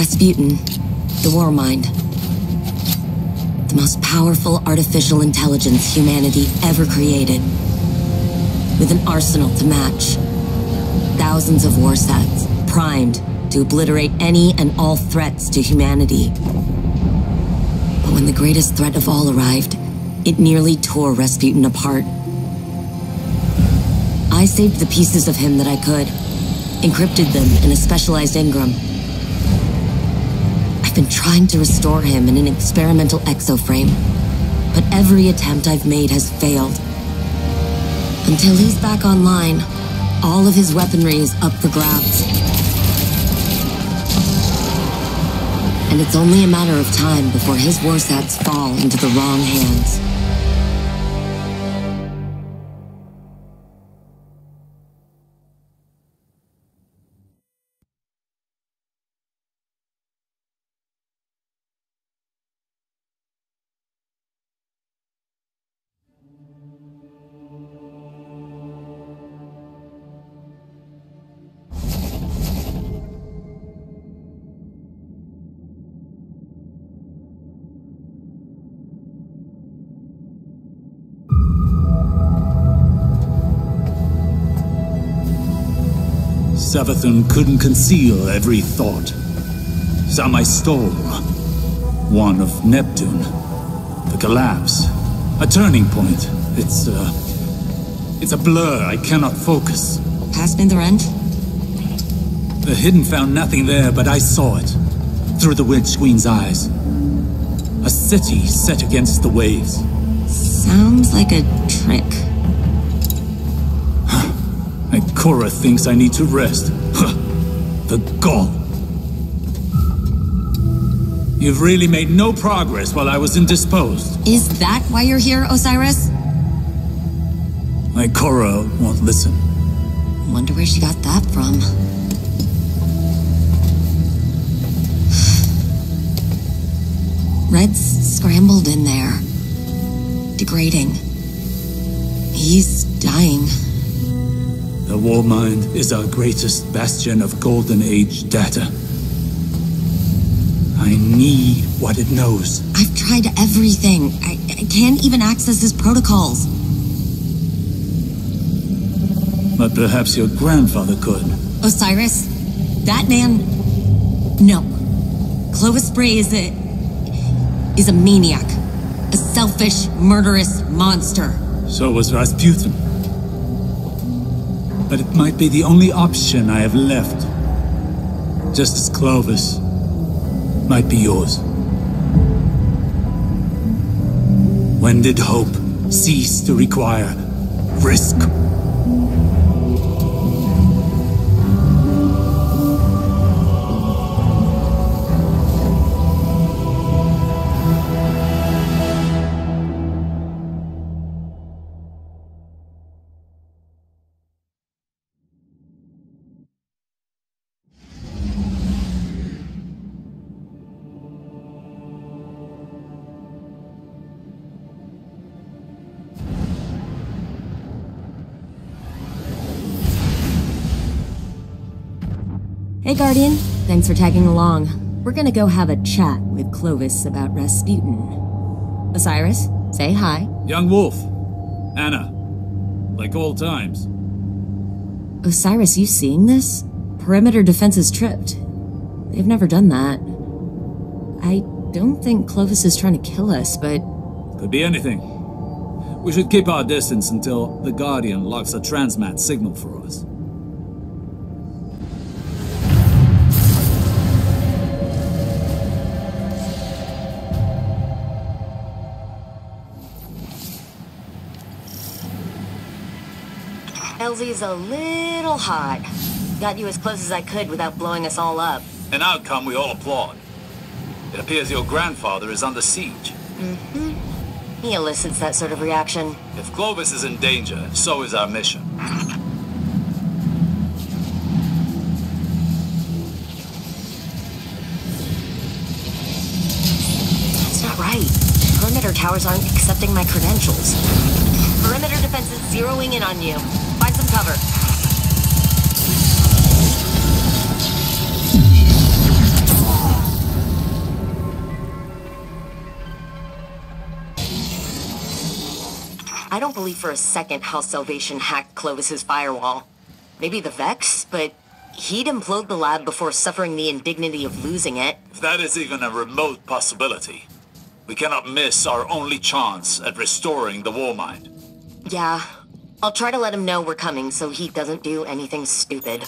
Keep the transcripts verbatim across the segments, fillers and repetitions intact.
Rasputin, the War Mind. The most powerful artificial intelligence humanity ever created. With an arsenal to match. Thousands of war sets, primed to obliterate any and all threats to humanity. But when the greatest threat of all arrived, it nearly tore Rasputin apart. I saved the pieces of him that I could, encrypted them in a specialized engram. I've been trying to restore him in an experimental exoframe, but every attempt I've made has failed. Until he's back online, all of his weaponry is up for grabs. And it's only a matter of time before his warsats fall into the wrong hands. Savathun couldn't conceal every thought. Some I stole. One of Neptune. The collapse. A turning point. It's, uh... It's a blur. I cannot focus. Past me the rent? The Hidden found nothing there, but I saw it. Through the Witch Queen's eyes. A city set against the waves. Sounds like a trick. Cora thinks I need to rest. The gall. You've really made no progress while I was indisposed. Is that why you're here, Osiris? My Cora won't listen. Wonder where she got that from. Red's scrambled in there. Degrading. He's dying. The War Mind is our greatest bastion of Golden Age data. I need what it knows. I've tried everything. I, I can't even access his protocols. But perhaps your grandfather could. Osiris? That man? No. Clovis Bray is a... is a maniac. A selfish, murderous monster. So was Rasputin. But it might be the only option I have left. Just as Clovis might be yours. When did hope cease to require risk? Hey, Guardian. Thanks for tagging along. We're gonna go have a chat with Clovis about Rasputin. Osiris, say hi. Young Wolf. Anna. Like old times. Osiris, you seeing this? Perimeter defense is tripped. They've never done that. I don't think Clovis is trying to kill us, but... Could be anything. We should keep our distance until the Guardian locks a transmat signal for us. L Z's a little hot. Got you as close as I could without blowing us all up. An outcome we all applaud. It appears your grandfather is under siege. Mm-hmm. He elicits that sort of reaction. If Clovis is in danger, so is our mission. That's not right. Perimeter towers aren't accepting my credentials. Perimeter defense is zeroing in on you. Find some cover. I don't believe for a second House Salvation hacked Clovis's firewall. Maybe the Vex, but he'd implode the lab before suffering the indignity of losing it. If that is even a remote possibility, we cannot miss our only chance at restoring the Warmind. Yeah. I'll try to let him know we're coming so he doesn't do anything stupid.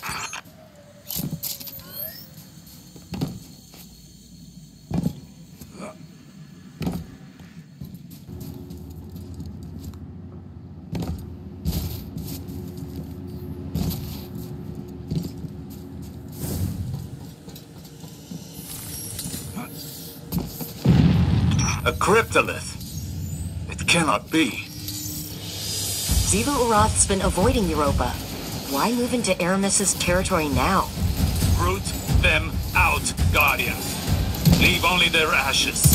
A cryptolith? It cannot be. Zivu Urath's been avoiding Europa. Why move into Aramis's territory now? Root them out, Guardian. Leave only their ashes.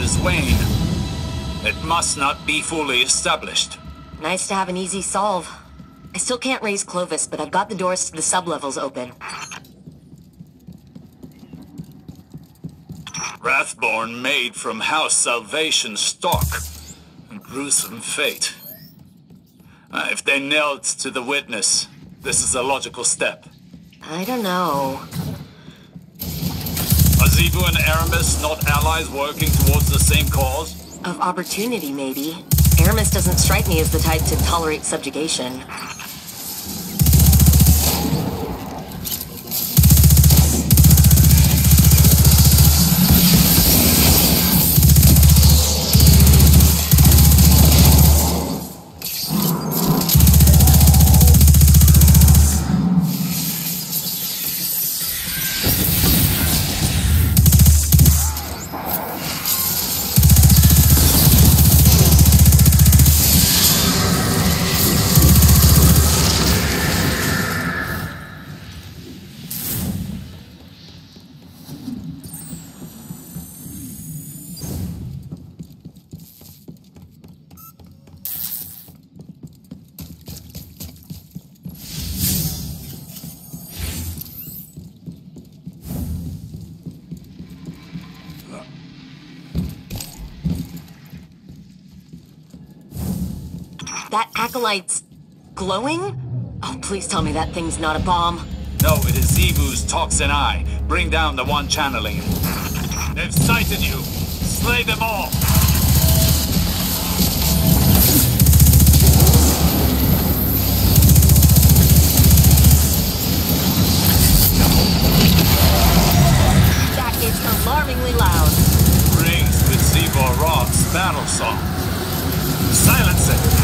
defenses wane. It must not be fully established. Nice to have an easy solve. I still can't raise Clovis, but I've got the doors to the sublevels open. Wrathborn made from House Salvation stock. A gruesome fate. Uh, if they knelt to the witness, this is a logical step. I don't know. Are Zebu and Aramis not allies working towards the same cause? Of opportunity, maybe. Aramis doesn't strike me as the type to tolerate subjugation. That acolyte's glowing? Oh, please tell me that thing's not a bomb. No, it is Zebu's toxin eye. Bring down the one channeling it. They've sighted you. Slay them all. That is alarmingly loud. Rings with Zebu Roth's battle song. Silence it.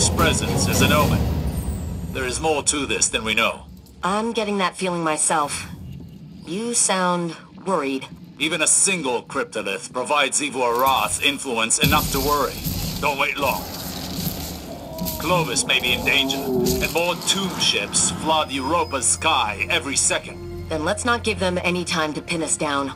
Rogue's presence is an omen. There is more to this than we know. I'm getting that feeling myself. You sound worried. Even a single cryptolith provides Ivor Roth influence enough to worry. Don't wait long. Clovis may be in danger, and more tomb ships flood Europa's sky every second. Then let's not give them any time to pin us down.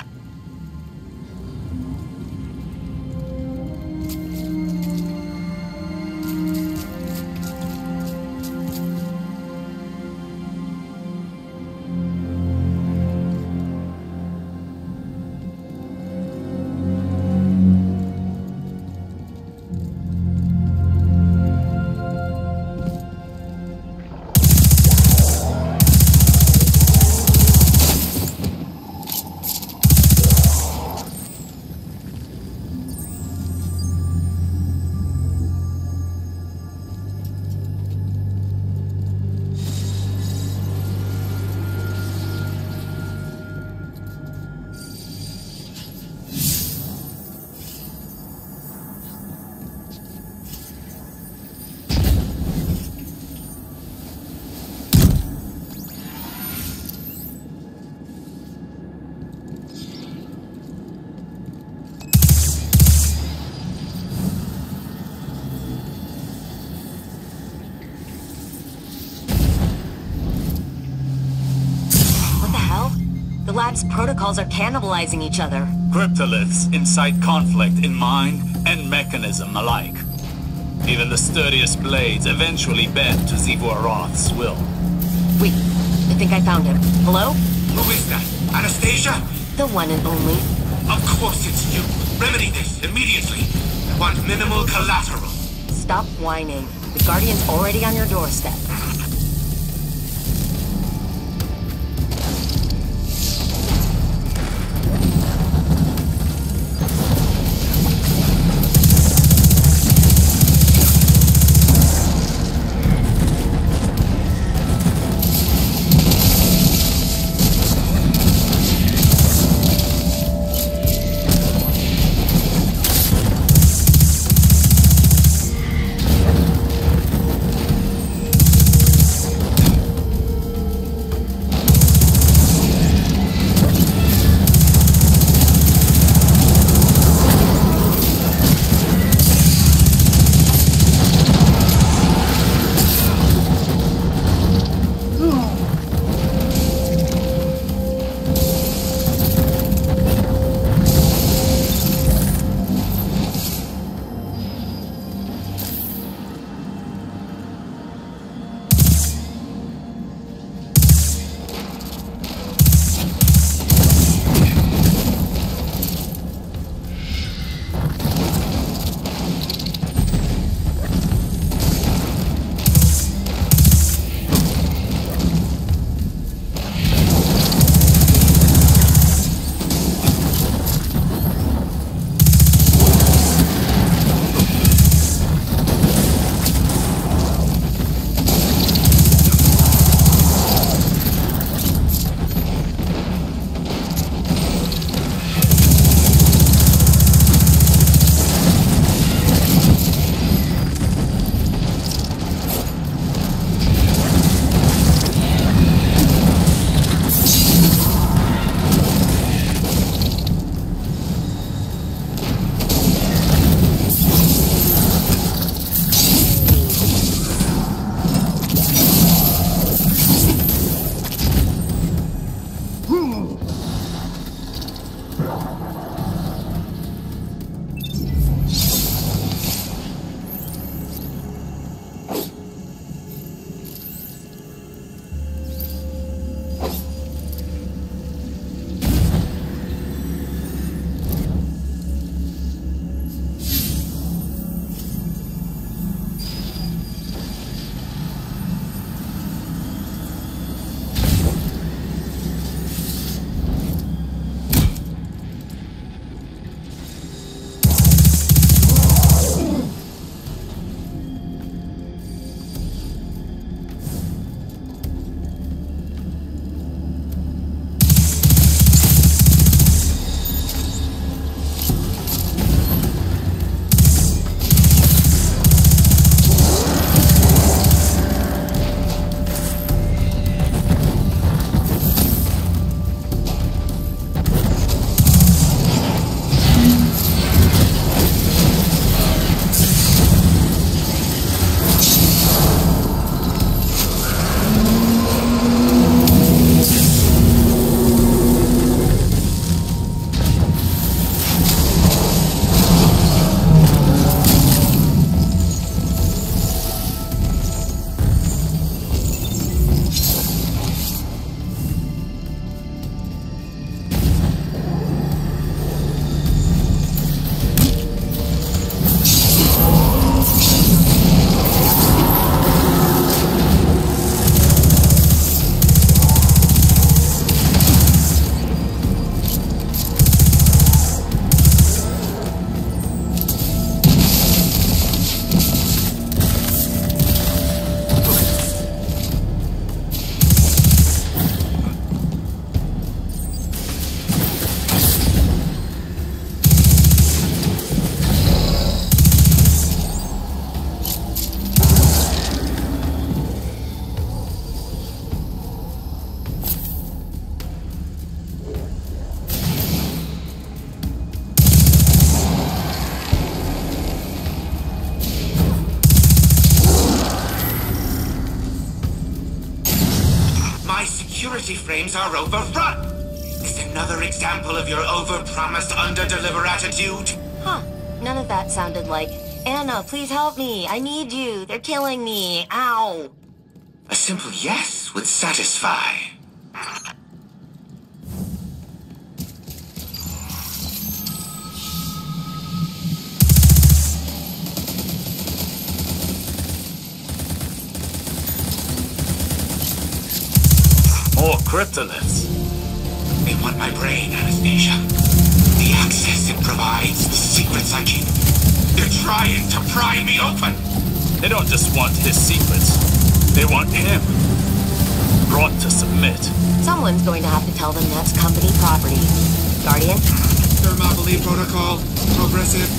The lab's protocols are cannibalizing each other. Cryptoliths incite conflict in mind and mechanism alike. Even the sturdiest blades eventually bend to Ivor Roth's will. Wait, I think I found him. Hello? Who is that? Anastasia? The one and only. Of course it's you. Remedy this immediately. Want minimal collateral. Stop whining. The Guardian's already on your doorstep. security frames are overrun. Is another example of your over-promised, under-deliver attitude? Huh. None of that sounded like, Anna, please help me. I need you. They're killing me. Ow. A simple yes would satisfy. More cryptoliths. They want my brain, Anastasia. The access it provides, the secrets I keep. They're trying to pry me open. They don't just want his secrets. They want him. Brought to submit. Someone's going to have to tell them that's company property. Guardian? Thermopylae protocol. Progressive.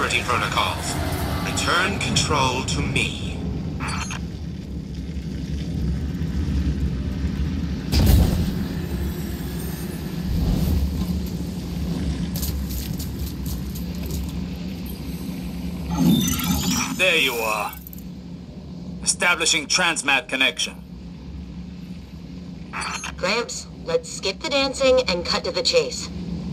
security protocols. Return control to me. There you are. Establishing transmat connection. Gramps, let's skip the dancing and cut to the chase.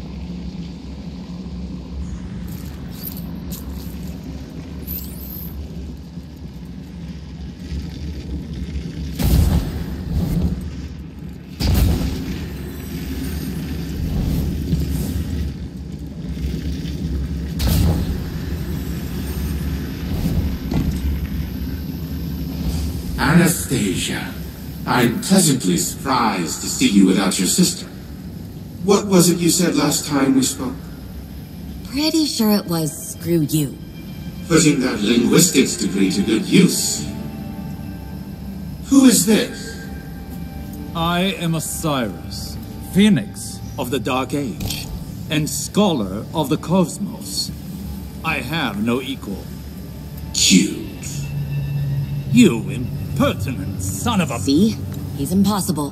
Anastasia, I'm pleasantly surprised to see you without your sister. What was it you said last time we spoke? Pretty sure it was screw you. Putting that linguistics degree to good use. Who is this? I am Osiris, Phoenix of the Dark Age, and Scholar of the Cosmos. I have no equal. Cute. You impertinent son of a... See? He's impossible.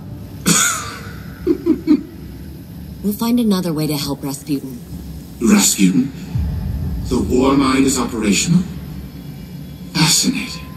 We'll find another way to help Rasputin. Rasputin? The war mind is operational? Fascinating.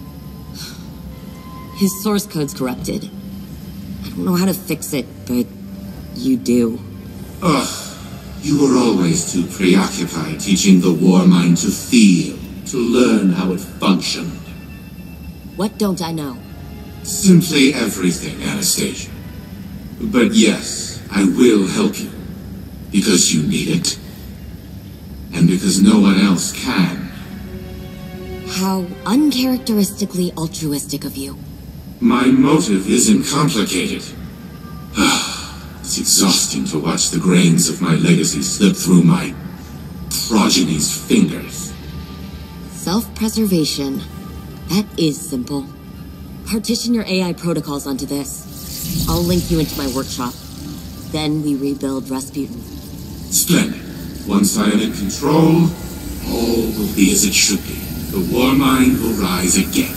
His source code's corrupted. I don't know how to fix it, but you do. Ugh. You were always too preoccupied teaching the war mind to feel, to learn how it functioned. What don't I know? Simply everything, Anastasia. But yes, I will help you. Because you need it. And because no one else can. How uncharacteristically altruistic of you. My motive isn't complicated. It's exhausting to watch the grains of my legacy slip through my progeny's fingers. Self-preservation. That is simple. Partition your A I protocols onto this. I'll link you into my workshop. Then we rebuild Rasputin. Splendid. Once I am in control, all will be as it should be. The war mind will rise again.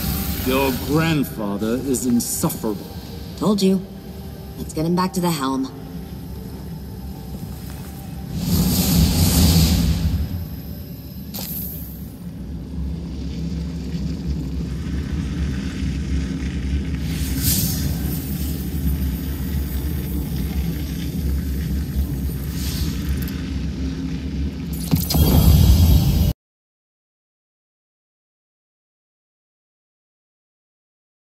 Your grandfather is insufferable. Told you. Let's get him back to the helm.